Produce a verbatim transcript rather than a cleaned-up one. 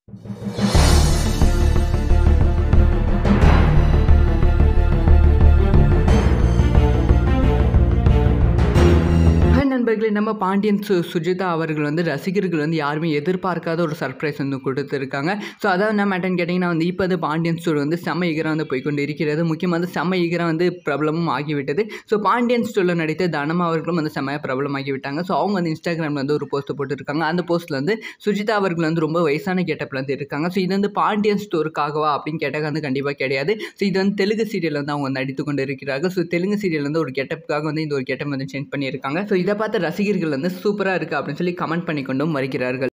நண்பர்களே, நம்ம பாண்டியன் சு சுஜிதா அவர்கள் வந்து ரசிகர்கள் வந்து யாருமே எதிர்பார்க்காத ஒரு சர்ப்ரைஸ் வந்து கொடுத்துருக்காங்க. ஸோ அதாவது என்ன மேட்டர்ன்னு கேட்டிங்கன்னா வந்து இப்போ வந்து பாண்டியன் ஸ்டோர் வந்து செம்ம ஈகராக வந்து போய்க்கொண்டு இருக்கிறது. முக்கியமாக வந்து செம்ம ஈகராக வந்து பிரபலமும் ஆகிவிட்டது. ஸோ பாண்டியன் ஸ்டோரில் நடித்த தனம் அவர்களும் வந்து செம்மையாக பிரபலமாகிவிட்டாங்க. ஸோ அவங்க வந்து இன்ஸ்டாகிராமில் வந்து ஒரு போஸ்ட் போட்டுருக்காங்க. அந்த போஸ்ட்டில் வந்து சுஜிதா அவர்கள் வந்து ரொம்ப வயசான கெட்டப்பில் வந்து இருக்காங்க. ஸோ இது வந்து பாண்டியன் ஸ்டோருக்காகவா அப்படின்னு கேட்டால் வந்து கண்டிப்பாக கிடையாது. ஸோ இது வந்து தெலுங்கு சீரியல் வந்து அவங்க நடித்து கொண்டு இருக்கிறார்கள். ஸோ தெலுங்கு சீரியல் வந்து ஒரு கெட்டப்புக்காக வந்து இந்த ஒரு கெட்டப் வந்து சேஞ்ச் பண்ணியிருக்காங்க. ஸோ இதை பார்த்த ரசிகர்கள் வந்து சூப்பராக இருக்குது அப்படின்னு சொல்லி கமெண்ட் பண்ணி கொண்டும் வருகிறார்கள்.